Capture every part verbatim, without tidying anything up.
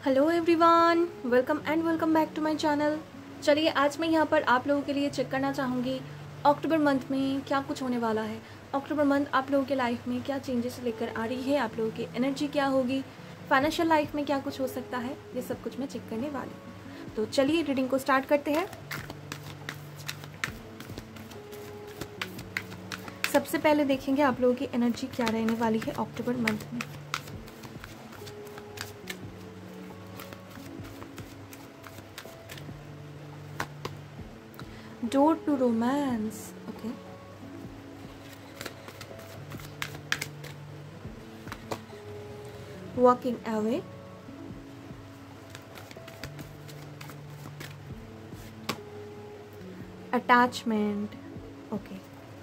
Hello everyone, welcome and welcome back to my channel. चलिए आज मैं यहाँ पर आप लोगों के लिए चेक करना चाहूँगी अक्टूबर मंथ में क्या कुछ होने वाला है। अक्टूबर मंथ आप लोगों के लाइफ में क्या चेंजेस लेकर आ रही है, आप लोगों की एनर्जी क्या होगी, फाइनेंशियल लाइफ में क्या कुछ हो सकता है, ये सब कुछ मैं चेक करने वाली हूँ। तो चलिए रीडिंग को स्टार्ट करते हैं। सबसे पहले देखेंगे आप लोगों की एनर्जी क्या रहने वाली है अक्टूबर मंथ में। Door to romance. Okay. Walking away. Attachment. Okay.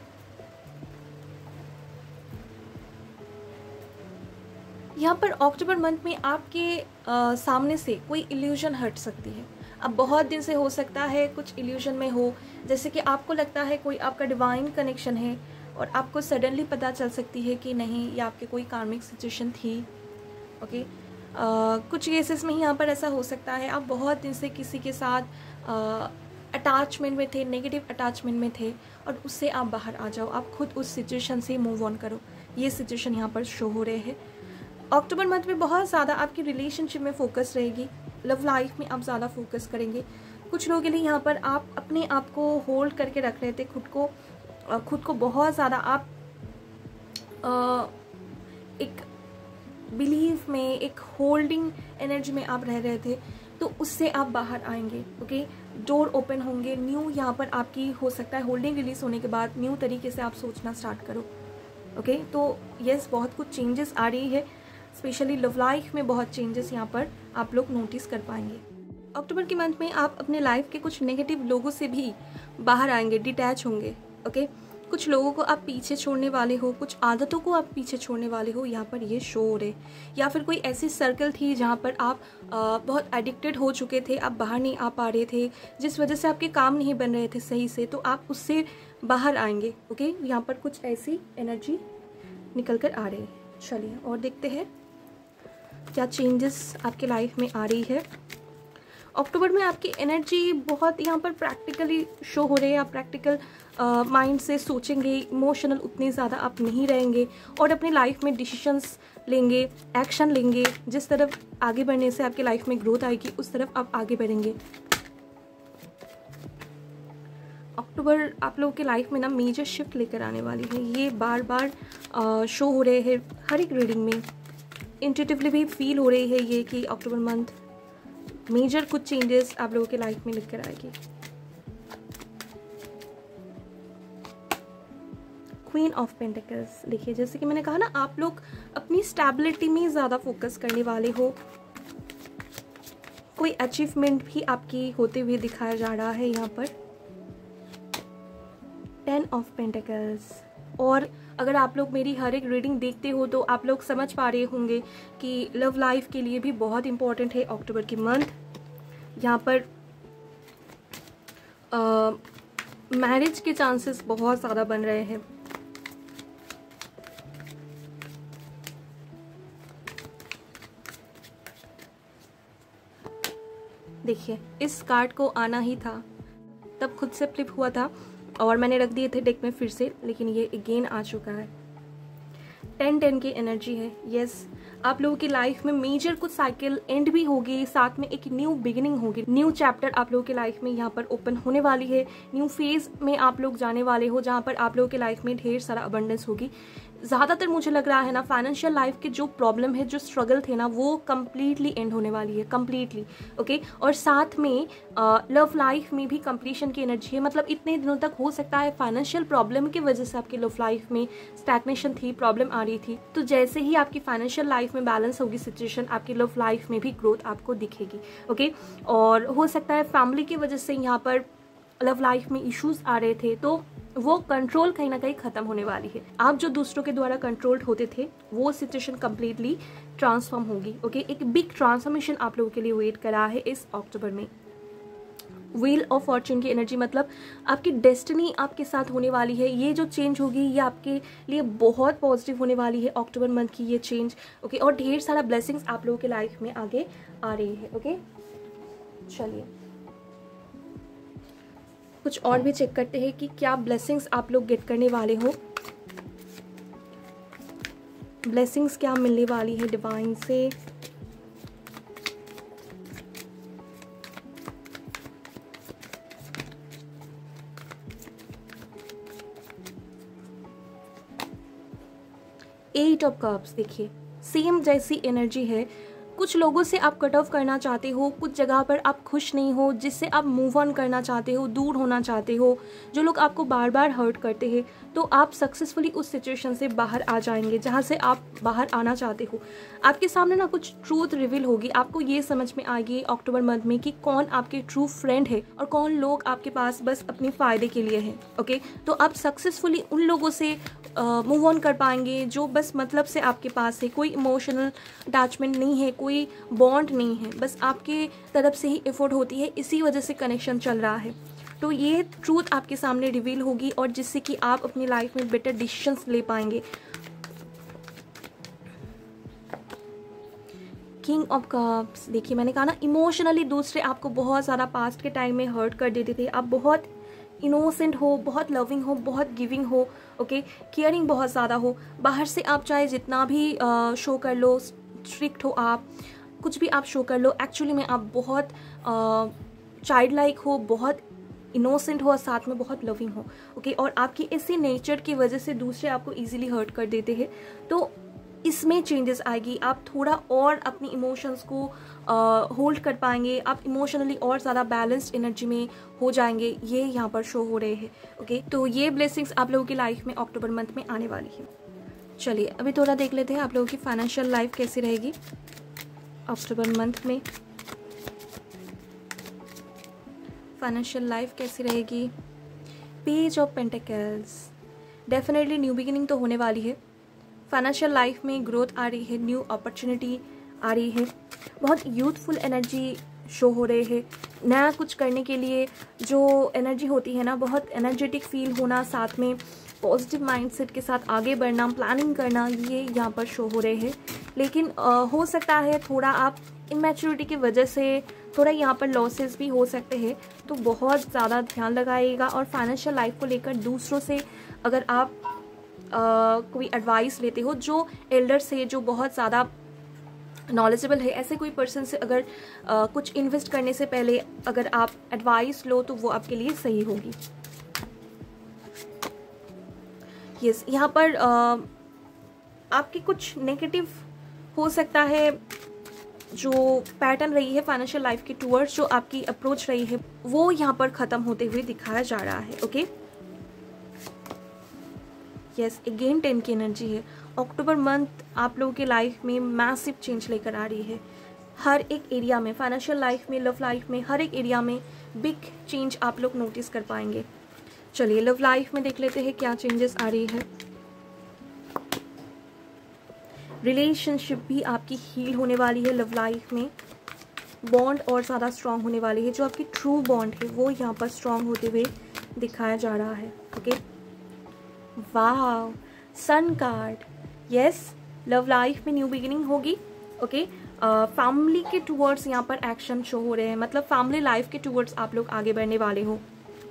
यहाँ पर अक्टूबर मंथ में आपके आ, सामने से कोई इल्यूजन हट सकती है। अब बहुत दिन से हो सकता है कुछ इल्यूजन में हो, जैसे कि आपको लगता है कोई आपका डिवाइन कनेक्शन है और आपको सडनली पता चल सकती है कि नहीं, ये आपके कोई कार्मिक सिचुएशन थी। ओके, आ, कुछ केसेस में यहाँ पर ऐसा हो सकता है आप बहुत दिन से किसी के साथ अटैचमेंट में थे, नेगेटिव अटैचमेंट में थे और उससे आप बाहर आ जाओ, आप खुद उस सिचुएशन से मूव ऑन करो। ये सिचुएशन यहाँ पर शो हो रहे हैं। अक्टूबर मंथ में बहुत ज़्यादा आपकी रिलेशनशिप में फोकस रहेगी, लव लाइफ में आप ज़्यादा फोकस करेंगे। कुछ लोगों के लिए यहाँ पर आप अपने आप को होल्ड करके रख रहे थे, खुद को खुद को बहुत ज़्यादा आप आ, एक बिलीव में, एक होल्डिंग एनर्जी में आप रह रहे थे, तो उससे आप बाहर आएंगे। ओके, डोर ओपन होंगे, न्यू यहाँ पर आपकी हो सकता है होल्डिंग रिलीज होने के बाद न्यू तरीके से आप सोचना स्टार्ट करो। ओके, तो यस, बहुत कुछ चेंजेस आ रही है, स्पेशली लव लाइफ में बहुत चेंजेस यहाँ पर आप लोग नोटिस कर पाएंगे। अक्टूबर के मंथ में आप अपने लाइफ के कुछ नेगेटिव लोगों से भी बाहर आएंगे, डिटैच होंगे। ओके, कुछ लोगों को आप पीछे छोड़ने वाले हो, कुछ आदतों को आप पीछे छोड़ने वाले हो, यहाँ पर ये शो हो रहे। या फिर कोई ऐसी सर्कल थी जहाँ पर आप आ, बहुत एडिक्टेड हो चुके थे, आप बाहर नहीं आ पा रहे थे, जिस वजह से आपके काम नहीं बन रहे थे सही से, तो आप उससे बाहर आएंगे। ओके, यहाँ पर कुछ ऐसी एनर्जी निकल कर आ रही है। चलिए और देखते हैं क्या चेंजेस आपके लाइफ में आ रही है। अक्टूबर में आपकी एनर्जी बहुत यहाँ पर प्रैक्टिकली शो हो रही है। आप प्रैक्टिकल माइंड से सोचेंगे, इमोशनल उतने ज़्यादा आप नहीं रहेंगे और अपनी लाइफ में डिसीजंस लेंगे, एक्शन लेंगे। जिस तरफ आगे बढ़ने से आपकी लाइफ में ग्रोथ आएगी, उस तरफ आप आगे बढ़ेंगे। अक्टूबर आप लोगों के लाइफ में ना मेजर शिफ्ट लेकर आने वाली है। ये बार बार शो हो रहे हैं हर एक रीडिंग में, इंट्यूटिवली भी फील हो रही है ये कि अक्टूबर मंथ मेजर कुछ चेंजेस आप लोगों के लाइफ में लेकर आएगी। क्वीन ऑफ पेंटिकल्स, देखिए जैसे कि मैंने कहा ना, आप लोग अपनी स्टेबिलिटी में ज़्यादा फोकस करने वाले हो। कोई अचीवमेंट भी आपकी होते हुए दिखाया जा रहा है यहाँ पर। टेन ऑफ पेंटिकल्स, और अगर आप लोग मेरी हर एक रीडिंग देखते हो तो आप लोग समझ पा रहे होंगे कि लव लाइफ के लिए भी बहुत इम्पोर्टेंट है अक्टूबर की मंथ। यहाँ पर मैरिज के चांसेस बहुत ज़्यादा बन रहे हैं। देखिए, इस कार्ड को आना ही था, तब खुद से फ्लिप हुआ था और मैंने रख दिए थे डेक में फिर से, लेकिन ये अगेन आ चुका है। टेन टेन की एनर्जी है। यस, आप लोगों की लाइफ में मेजर कुछ साइकिल एंड भी होगी, साथ में एक न्यू बिगिनिंग होगी, न्यू चैप्टर आप लोगों की लाइफ में यहाँ पर ओपन होने वाली है। न्यू फेज में आप लोग जाने वाले हो, जहाँ पर आप लोगों की लाइफ में ढेर सारा अबंडेंस होगी। ज़्यादातर मुझे लग रहा है ना, फाइनेंशियल लाइफ के जो प्रॉब्लम है, जो स्ट्रगल थे ना, वो कम्प्लीटली एंड होने वाली है, कम्प्लीटली। ओके, और साथ में लव लाइफ में भी कंप्लीशन की एनर्जी है। मतलब इतने दिनों तक हो सकता है फाइनेंशियल प्रॉब्लम की वजह से आपकी लव लाइफ में स्टैग्नेशन थी, प्रॉब्लम आ रही थी, तो जैसे ही आपकी फाइनेंशियल लाइफ में बैलेंस होगी सिचुएशन, आपकी लव लाइफ में भी ग्रोथ आपको दिखेगी। ओके, और हो सकता है फैमिली की वजह से यहाँ पर लव लाइफ में इश्यूज आ रहे थे, तो वो कंट्रोल कहीं ना कहीं खत्म होने वाली है। आप जो दूसरों के द्वारा कंट्रोल्ड होते थे, वो सिचुएशन कंप्लीटली ट्रांसफॉर्म होगी। ओके, एक बिग ट्रांसफॉर्मेशन आप लोगों के लिए वेट करा है इस अक्टूबर में। व्हील ऑफ फॉर्चून की एनर्जी, मतलब आपकी डेस्टिनी आपके साथ होने वाली है। ये जो चेंज होगी ये आपके लिए बहुत पॉजिटिव होने वाली है, अक्टूबर मंथ की ये चेंज। ओके, और ढेर सारा ब्लेसिंग्स आप लोगों के लाइफ में आगे आ रही है। ओके, चलिए कुछ और भी चेक करते हैं कि क्या ब्लेसिंग्स आप लोग गेट करने वाले हो। ब्लेसिंग्स क्या मिलने वाली है डिवाइन से। एट ऑफ कप्स, देखिए सेम जैसी एनर्जी है। कुछ लोगों से आप कट ऑफ करना चाहते हो, कुछ जगह पर आप खुश नहीं हो, जिससे आप मूव ऑन करना चाहते हो, दूर होना चाहते हो। जो लोग आपको बार बार हर्ट करते हैं, तो आप सक्सेसफुली उस सिचुएशन से बाहर आ जाएंगे जहाँ से आप बाहर आना चाहते हो। आपके सामने ना कुछ ट्रूथ रिवील होगी, आपको ये समझ में आएगी अक्टूबर मंथ में कि कौन आपके ट्रू फ्रेंड है और कौन लोग आपके पास बस अपने फ़ायदे के लिए है। ओके, तो आप सक्सेसफुली उन लोगों से मूव ऑन कर पाएंगे जो बस मतलब से आपके पास है। कोई इमोशनल अटैचमेंट नहीं है, कोई बॉन्ड नहीं है, बस आपके तरफ से ही एफर्ट होती है, इसी वजह से कनेक्शन चल रहा है। तो ये ट्रूथ आपके सामने रिवील होगी और जिससे कि आप अपनी लाइफ में बेटर डिसीजंस ले पाएंगे। किंग ऑफ कप्स, देखिए मैंने कहा ना, इमोशनली दूसरे आपको बहुत ज़्यादा पास्ट के टाइम में हर्ट कर देते थे। आप बहुत इनोसेंट हो, बहुत लविंग हो, बहुत गिविंग हो, ओके, केयरिंग बहुत ज़्यादा हो। बाहर से आप चाहे जितना भी शो कर लो, स्ट्रिक्ट हो, आप कुछ भी आप शो कर लो, एक्चुअली में आप बहुत चाइल्ड लाइक हो, बहुत इनोसेंट हो और साथ में बहुत लविंग हो। ओके, और आपकी इसी नेचर की वजह से दूसरे आपको इजीली हर्ट कर देते हैं। तो इसमें चेंजेस आएगी, आप थोड़ा और अपनी इमोशंस को होल्ड uh, कर पाएंगे, आप इमोशनली और ज़्यादा बैलेंस्ड एनर्जी में हो जाएंगे, ये यहाँ पर शो हो रहे हैं। ओके, तो ये ब्लेसिंग्स आप लोगों की लाइफ में अक्टूबर मंथ में आने वाली है। चलिए अभी थोड़ा देख लेते हैं आप लोगों की फाइनेंशियल लाइफ कैसी रहेगी अक्टूबर मंथ में। फाइनेंशियल लाइफ कैसी रहेगी। Page of pentacles, definitely new beginning तो होने वाली है। फाइनेंशियल लाइफ में ग्रोथ आ रही है, न्यू अपॉर्चुनिटी आ रही है, बहुत यूथफुल एनर्जी शो हो रहे हैं। नया कुछ करने के लिए जो एनर्जी होती है ना, बहुत एनर्जेटिक फील होना, साथ में पॉजिटिव माइंडसेट के साथ आगे बढ़ना, प्लानिंग करना, ये यहाँ पर शो हो रहे हैं। लेकिन आ, हो सकता है थोड़ा आप इमैच्योरिटी की वजह से थोड़ा यहाँ पर लॉसेस भी हो सकते हैं, तो बहुत ज़्यादा ध्यान लगाइएगा। और फाइनेंशियल लाइफ को लेकर दूसरों से अगर आप आ, कोई एडवाइस लेते हो, जो एल्डर्स है, जो बहुत ज़्यादा नॉलेजेबल है, ऐसे कोई पर्सन से अगर आ, कुछ इन्वेस्ट करने से पहले अगर आप एडवाइस लो तो वो आपके लिए सही होगी। यस, यहाँ पर आ, आपकी कुछ नेगेटिव हो सकता है जो पैटर्न रही है फाइनेंशियल लाइफ की टूवर्ड्स, जो आपकी अप्रोच रही है, वो यहाँ पर ख़त्म होते हुए दिखाया जा रहा है। ओके, यस, अगेन टेन की एनर्जी है। अक्टूबर मंथ आप लोगों के लाइफ में मैसिव चेंज लेकर आ रही है। हर एक एरिया में, फाइनेंशियल लाइफ में, लव लाइफ में, हर एक एरिया में बिग चेंज आप लोग नोटिस कर पाएंगे। चलिए लव लाइफ में देख लेते हैं क्या चेंजेस आ रही है। रिलेशनशिप भी आपकी हील होने वाली है। लव लाइफ में बॉन्ड और ज़्यादा स्ट्रांग होने वाली है। जो आपकी ट्रू बॉन्ड है वो यहाँ पर स्ट्रांग होते हुए दिखाया जा रहा है। Okay, wow, sun card, yes, love life में न्यू बिगिनिंग होगी। ओके, फैमिली के टूवर्ड्स यहाँ पर एक्शन शो हो रहे हैं, मतलब फैमिली लाइफ के टूवर्ड्स आप लोग आगे बढ़ने वाले हो।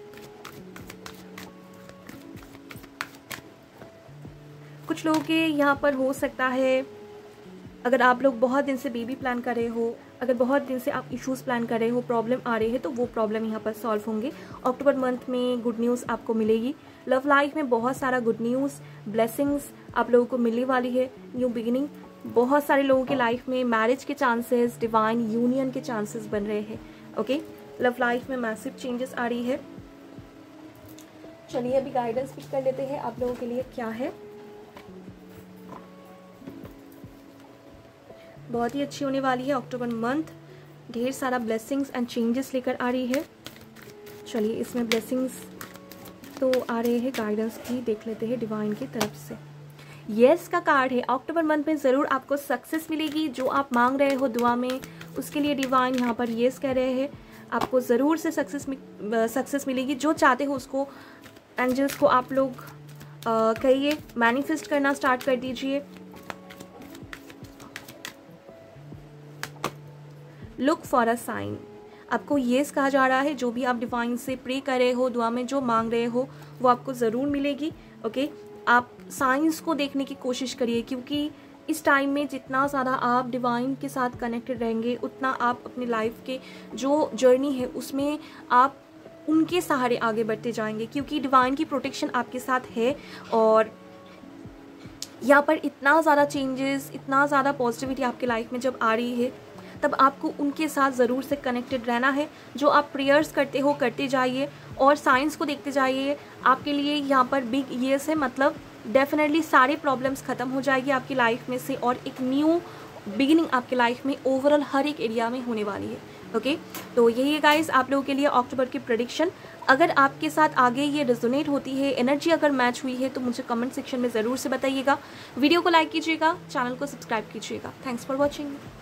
कुछ लोगों के यहाँ पर हो सकता है, अगर आप लोग बहुत दिन से बेबी प्लान कर रहे हो, अगर बहुत दिन से आप इश्यूज प्लान कर रहे हो, प्रॉब्लम आ रही है, तो वो प्रॉब्लम यहाँ पर सॉल्व होंगे। अक्टूबर मंथ में गुड न्यूज़ आपको मिलेगी। लव लाइफ में बहुत सारा गुड न्यूज़, ब्लेसिंग्स आप लोगों को मिलने वाली है, न्यू बिगिनिंग। बहुत सारे लोगों के लाइफ में मैरिज के चांसेस, डिवाइन यूनियन के चांसेस बन रहे हैं। ओके, लव लाइफ में मैसिव चेंजेस आ रही है। चलिए अभी गाइडेंस पिक कर लेते हैं आप लोगों के लिए क्या है। बहुत ही अच्छी होने वाली है अक्टूबर मंथ, ढेर सारा ब्लेसिंग्स एंड चेंजेस लेकर आ रही है। चलिए इसमें ब्लेसिंग्स तो आ रहे हैं, गाइडेंस भी देख लेते हैं डिवाइन की तरफ से। यस का कार्ड है। अक्टूबर मंथ में ज़रूर आपको सक्सेस मिलेगी। जो आप मांग रहे हो दुआ में, उसके लिए डिवाइन यहाँ पर यस कह रहे हैं। आपको ज़रूर से सक्सेस सक्सेस मिलेगी। जो चाहते हो उसको, एंजल्स को आप लोग कहिए, मैनिफेस्ट करना स्टार्ट कर दीजिए। लुक फॉर अ साइन, आपको येस कहा जा रहा है। जो भी आप डिवाइन से प्रे कर रहे हो, दुआ में जो मांग रहे हो वो आपको ज़रूर मिलेगी। ओके, आप साइंस को देखने की कोशिश करिए, क्योंकि इस टाइम में जितना ज़्यादा आप डिवाइन के साथ कनेक्टेड रहेंगे उतना आप अपनी लाइफ के जो जर्नी है उसमें आप उनके सहारे आगे बढ़ते जाएंगे, क्योंकि डिवाइन की प्रोटेक्शन आपके साथ है। और यहाँ पर इतना ज़्यादा चेंजेस, इतना ज़्यादा पॉजिटिविटी आपके लाइफ में जब आ रही है, तब आपको उनके साथ ज़रूर से कनेक्टेड रहना है। जो आप प्रेयर्स करते हो करते जाइए और साइंस को देखते जाइए। आपके लिए यहाँ पर बिग येस है, मतलब डेफिनेटली सारे प्रॉब्लम्स ख़त्म हो जाएगी आपकी लाइफ में से, और एक न्यू बिगिनिंग आपके लाइफ में ओवरऑल हर एक एरिया में होने वाली है। ओके, तो यही है गाइस आप लोगों के लिए अक्टूबर की प्रेडिक्शन। अगर आपके साथ आगे ये रेजोनेट होती है, एनर्जी अगर मैच हुई है, तो मुझे कमेंट सेक्शन में ज़रूर से बताइएगा। वीडियो को लाइक कीजिएगा, चैनल को सब्सक्राइब कीजिएगा। Thanks for watching.